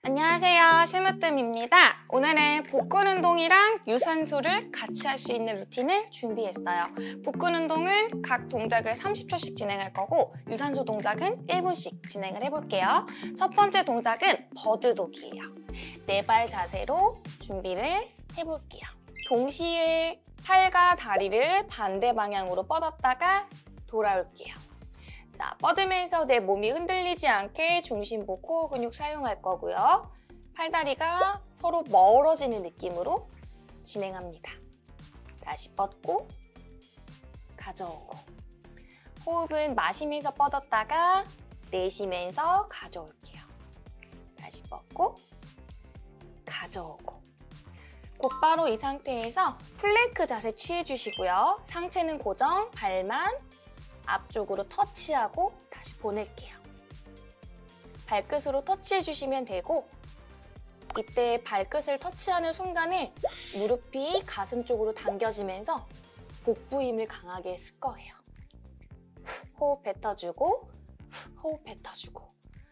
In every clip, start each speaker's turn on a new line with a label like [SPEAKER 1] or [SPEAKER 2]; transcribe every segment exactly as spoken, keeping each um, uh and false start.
[SPEAKER 1] 안녕하세요, 심으뜸입니다. 오늘은 복근 운동이랑 유산소를 같이 할 수 있는 루틴을 준비했어요. 복근 운동은 각 동작을 삼십 초씩 진행할 거고 유산소 동작은 일 분씩 진행을 해볼게요. 첫 번째 동작은 버드독이에요. 네 발 자세로 준비를 해볼게요. 동시에 팔과 다리를 반대 방향으로 뻗었다가 돌아올게요. 자, 뻗으면서 내 몸이 흔들리지 않게 중심부 코어 근육 사용할 거고요. 팔다리가 서로 멀어지는 느낌으로 진행합니다. 다시 뻗고 가져오고, 호흡은 마시면서 뻗었다가 내쉬면서 가져올게요. 다시 뻗고 가져오고, 곧바로 이 상태에서 플랭크 자세 취해주시고요. 상체는 고정, 발만 앞쪽으로 터치하고 다시 보낼게요. 발끝으로 터치해주시면 되고, 이때 발끝을 터치하는 순간에 무릎이 가슴 쪽으로 당겨지면서 복부 힘을 강하게 쓸 거예요. 호흡 뱉어주고, 호흡 뱉어주고.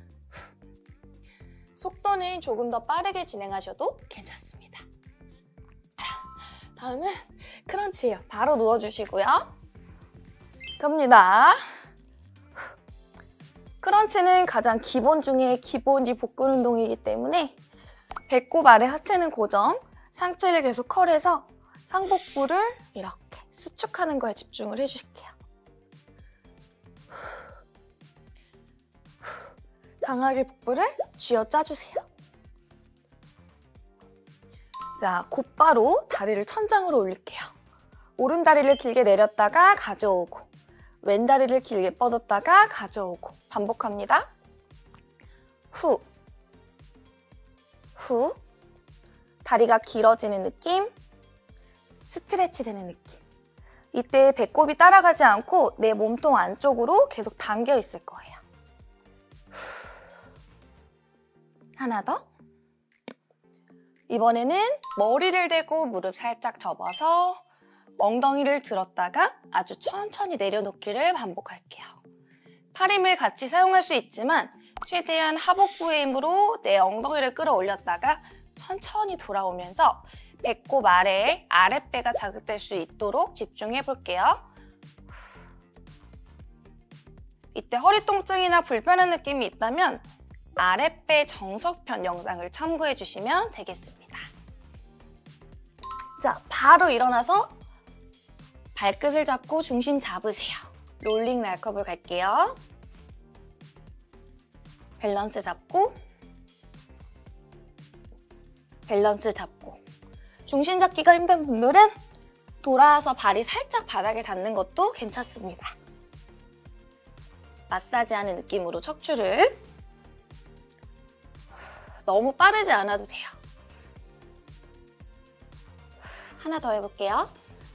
[SPEAKER 1] 속도는 조금 더 빠르게 진행하셔도 괜찮습니다. 다음은 크런치예요. 바로 누워주시고요. 갑니다. 크런치는 가장 기본 중에 기본이 복근 운동이기 때문에 배꼽 아래 하체는 고정, 상체를 계속 컬해서 상복부를 이렇게 수축하는 거에 집중을 해주실게요. 강하게 복부를 쥐어짜주세요. 자, 곧바로 다리를 천장으로 올릴게요. 오른 다리를 길게 내렸다가 가져오고, 왼 다리를 길게 뻗었다가 가져오고 반복합니다. 후, 후. 다리가 길어지는 느낌, 스트레치 되는 느낌. 이때 배꼽이 따라가지 않고 내 몸통 안쪽으로 계속 당겨 있을 거예요. 하나 더. 이번에는 머리를 대고 무릎 살짝 접어서 엉덩이를 들었다가 아주 천천히 내려놓기를 반복할게요. 팔 힘을 같이 사용할 수 있지만 최대한 하복부의 힘으로 내 엉덩이를 끌어올렸다가 천천히 돌아오면서 배꼽 아래, 아랫배가 자극될 수 있도록 집중해 볼게요. 이때 허리 통증이나 불편한 느낌이 있다면 아랫배 정석편 영상을 참고해 주시면 되겠습니다. 자, 바로 일어나서 발끝을 잡고 중심 잡으세요. 롤링 락업을 갈게요. 밸런스 잡고, 밸런스 잡고. 중심 잡기가 힘든 분들은 돌아와서 발이 살짝 바닥에 닿는 것도 괜찮습니다. 마사지하는 느낌으로 척추를. 너무 빠르지 않아도 돼요. 하나 더 해볼게요.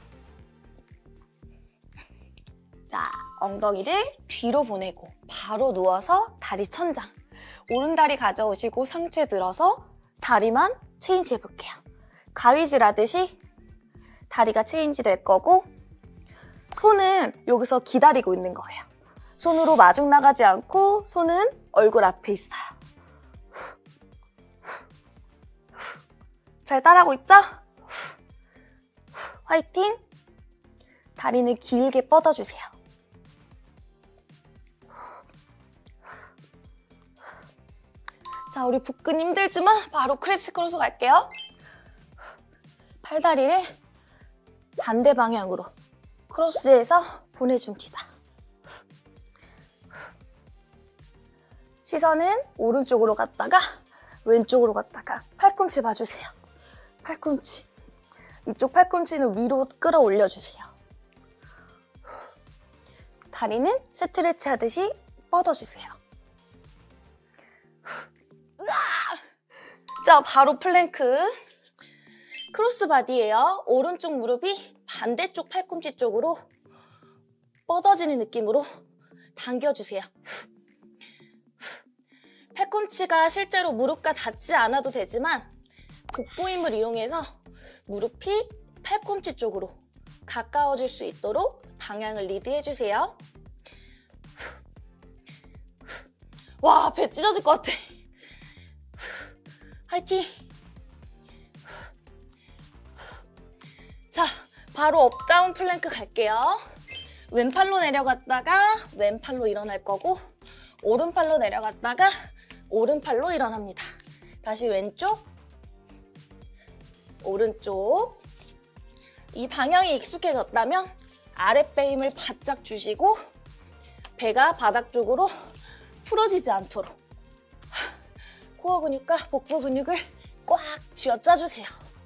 [SPEAKER 1] 자, 엉덩이를 뒤로 보내고 바로 누워서 다리 천장. 오른 다리 가져오시고 상체 들어서 다리만 체인지 해볼게요. 가위질 하듯이 다리가 체인지 될 거고, 손은 여기서 기다리고 있는 거예요. 손으로 마중 나가지 않고 손은 얼굴 앞에 있어요. 잘 따라하고 있죠? 화이팅! 다리는 길게 뻗어주세요. 자, 우리 복근 힘들지만 바로 크리스 크로스 갈게요. 팔다리를 반대 방향으로 크로스해서 보내줍니다. 시선은 오른쪽으로 갔다가 왼쪽으로 갔다가 팔꿈치 봐주세요. 팔꿈치. 이쪽 팔꿈치는 위로 끌어올려주세요. 다리는 스트레치 하듯이 뻗어주세요. 자, 바로 플랭크. 크로스바디예요. 오른쪽 무릎이 반대쪽 팔꿈치 쪽으로 뻗어지는 느낌으로 당겨주세요. 팔꿈치가 실제로 무릎과 닿지 않아도 되지만 복부 힘을 이용해서 무릎이 팔꿈치 쪽으로 가까워질 수 있도록 방향을 리드해주세요. 와, 배 찢어질 것 같아. 화이팅! 자, 바로 업다운 플랭크 갈게요. 왼팔로 내려갔다가 왼팔로 일어날 거고 오른팔로 내려갔다가 오른팔로 일어납니다. 다시 왼쪽, 오른쪽. 이 방향이 익숙해졌다면 아랫배 힘을 바짝 주시고 배가 바닥 쪽으로 풀어지지 않도록 코어 근육과 복부 근육을 꽉 쥐어짜주세요.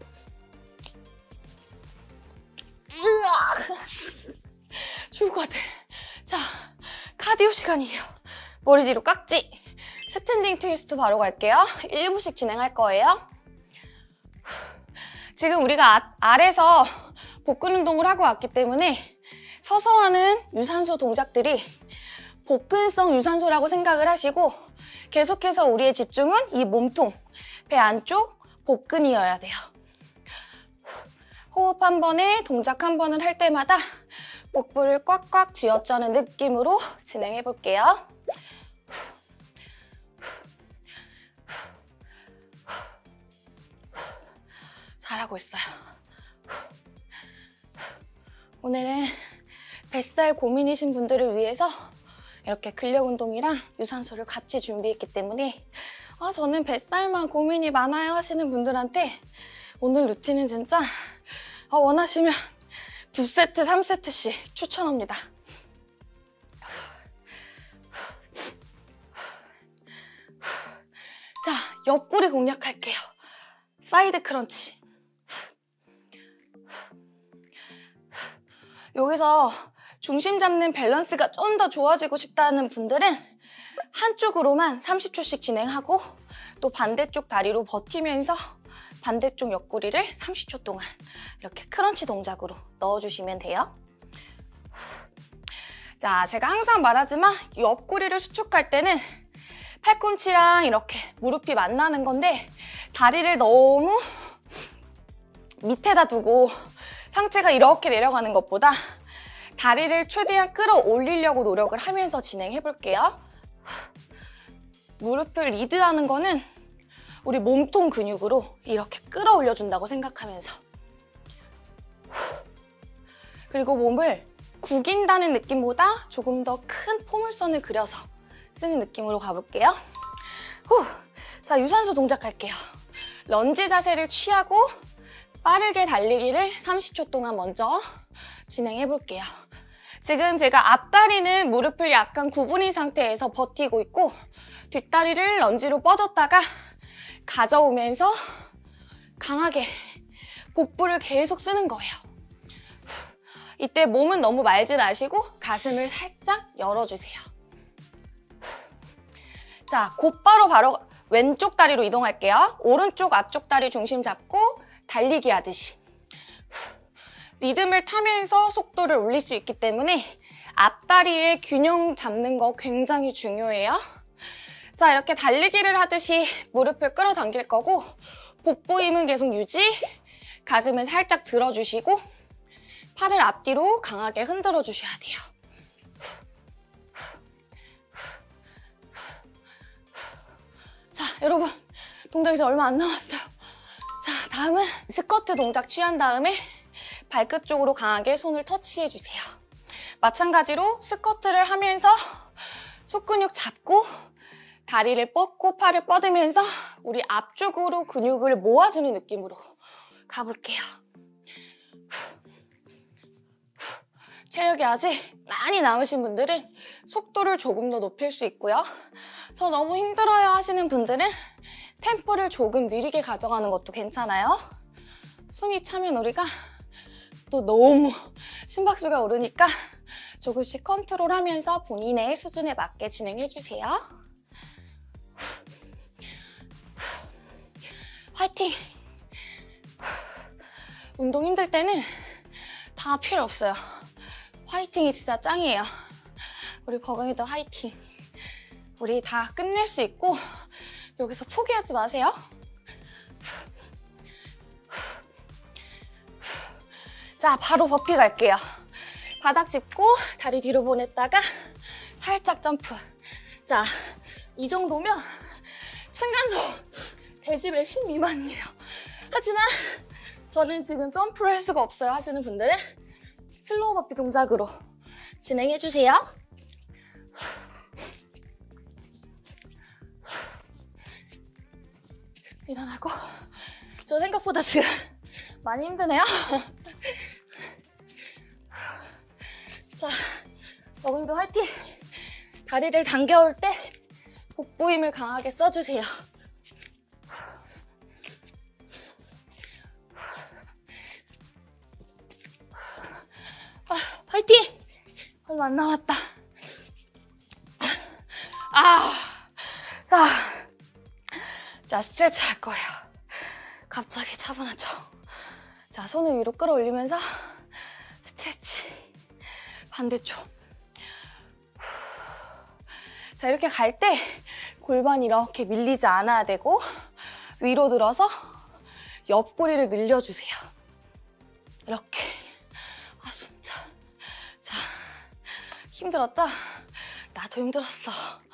[SPEAKER 1] 으아! 죽을 것 같아. 자, 카디오 시간이에요. 머리 뒤로 깍지. 스탠딩 트위스트 바로 갈게요. 일 분씩 진행할 거예요. 지금 우리가 아, 아래서 복근 운동을 하고 왔기 때문에 서서 하는 유산소 동작들이 복근성 유산소라고 생각을 하시고 계속해서 우리의 집중은 이 몸통, 배 안쪽 복근이어야 돼요. 호흡 한 번에 동작 한 번을 할 때마다 복부를 꽉꽉 쥐어짜는 느낌으로 진행해 볼게요. 잘하고 있어요. 오늘은 뱃살 고민이신 분들을 위해서 이렇게 근력 운동이랑 유산소를 같이 준비했기 때문에 아, 저는 뱃살만 고민이 많아요 하시는 분들한테 오늘 루틴은 진짜 아, 원하시면 두 세트, 삼 세트씩 추천합니다. 자, 옆구리 공략할게요. 사이드 크런치. 여기서 중심 잡는 밸런스가 좀 더 좋아지고 싶다는 분들은 한쪽으로만 삼십 초씩 진행하고 또 반대쪽 다리로 버티면서 반대쪽 옆구리를 삼십 초 동안 이렇게 크런치 동작으로 넣어주시면 돼요. 자, 제가 항상 말하지만 옆구리를 수축할 때는 팔꿈치랑 이렇게 무릎이 만나는 건데 다리를 너무 밑에다 두고 상체가 이렇게 내려가는 것보다 다리를 최대한 끌어올리려고 노력을 하면서 진행해 볼게요. 무릎을 리드하는 거는 우리 몸통 근육으로 이렇게 끌어올려 준다고 생각하면서 그리고 몸을 구긴다는 느낌보다 조금 더 큰 포물선을 그려서 쓰는 느낌으로 가볼게요. 후. 자, 유산소 동작 할게요. 런지 자세를 취하고 빠르게 달리기를 삼십 초 동안 먼저 진행해 볼게요. 지금 제가 앞다리는 무릎을 약간 구부린 상태에서 버티고 있고 뒷다리를 런지로 뻗었다가 가져오면서 강하게 복부를 계속 쓰는 거예요. 이때 몸은 너무 말지 마시고 가슴을 살짝 열어주세요. 자, 곧바로 바로 왼쪽 다리로 이동할게요. 오른쪽 앞쪽 다리 중심 잡고 달리기 하듯이 리듬을 타면서 속도를 올릴 수 있기 때문에 앞다리의 균형 잡는 거 굉장히 중요해요. 자, 이렇게 달리기를 하듯이 무릎을 끌어당길 거고 복부 힘은 계속 유지, 가슴을 살짝 들어주시고 팔을 앞뒤로 강하게 흔들어 주셔야 돼요. 자, 여러분 동작 이제 얼마 안 남았어요. 자, 다음은 스쿼트 동작 취한 다음에 발끝 쪽으로 강하게 손을 터치해주세요. 마찬가지로 스쿼트를 하면서 속근육 잡고 다리를 뻗고 팔을 뻗으면서 우리 앞쪽으로 근육을 모아주는 느낌으로 가볼게요. 체력이 아직 많이 남으신 분들은 속도를 조금 더 높일 수 있고요. 저 너무 힘들어요 하시는 분들은 템포를 조금 느리게 가져가는 것도 괜찮아요. 숨이 차면 우리가 또 너무 심박수가 오르니까 조금씩 컨트롤하면서 본인의 수준에 맞게 진행해주세요. 화이팅! 운동 힘들 때는 다 필요 없어요. 화이팅이 진짜 짱이에요. 우리 버금이도 화이팅! 우리 다 끝낼 수 있고 여기서 포기하지 마세요. 자, 바로 버피 갈게요. 바닥 짚고 다리 뒤로 보냈다가 살짝 점프. 자, 이 정도면 층간소 데시벨 십 미만이에요. 하지만 저는 지금 점프를 할 수가 없어요 하시는 분들은 슬로우 버피 동작으로 진행해주세요. 일어나고. 저 생각보다 지금 많이 힘드네요. 자, 어금도 화이팅! 다리를 당겨올 때 복부 힘을 강하게 써주세요. 아, 화이팅! 얼마 안 남았다. 아, 자, 자 스트레치 할 거예요. 갑자기 차분한 척. 자, 손을 위로 끌어올리면서 스트레치. 반대쪽. 자, 이렇게 갈 때 골반이 이렇게 밀리지 않아야 되고 위로 들어서 옆구리를 늘려주세요. 이렇게. 아, 숨차. 자, 힘들었죠? 나도 힘들었어.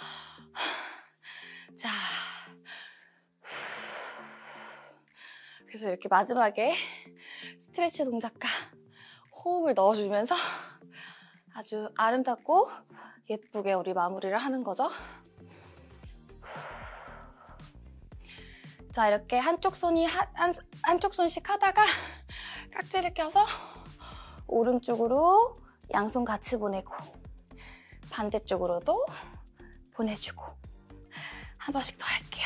[SPEAKER 1] 자. 그래서 이렇게 마지막에 스트레치 동작과 호흡을 넣어주면서 아주 아름답고 예쁘게 우리 마무리를 하는 거죠. 자, 이렇게 한쪽 손이 하, 한, 한쪽 손씩 하다가 깍지를 껴서 오른쪽으로 양손 같이 보내고 반대쪽으로도 보내주고 한 번씩 더 할게요.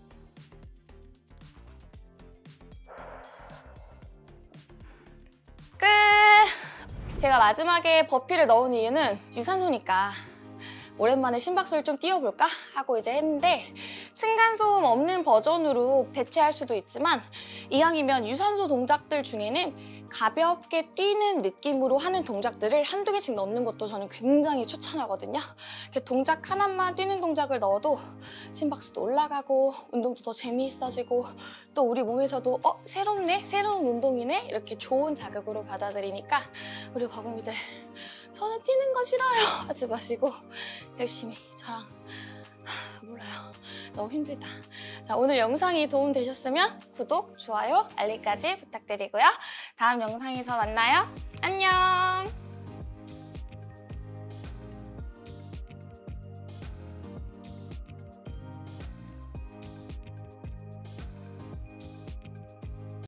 [SPEAKER 1] 끝! 제가 마지막에 버피를 넣은 이유는 유산소니까 오랜만에 심박수를 좀 띄워볼까 하고 이제 했는데 층간소음 없는 버전으로 대체할 수도 있지만 이왕이면 유산소 동작들 중에는 가볍게 뛰는 느낌으로 하는 동작들을 한두 개씩 넣는 것도 저는 굉장히 추천하거든요. 동작 하나만 뛰는 동작을 넣어도 심박수도 올라가고 운동도 더 재미있어지고 또 우리 몸에서도 어? 새롭네? 새로운 운동이네? 이렇게 좋은 자극으로 받아들이니까 우리 버금이들 저는 뛰는 거 싫어요 하지 마시고 열심히 저랑 몰라요. 너무 힘들다. 자, 오늘 영상이 도움되셨으면 구독, 좋아요, 알림까지 부탁드리고요. 다음 영상에서 만나요. 안녕!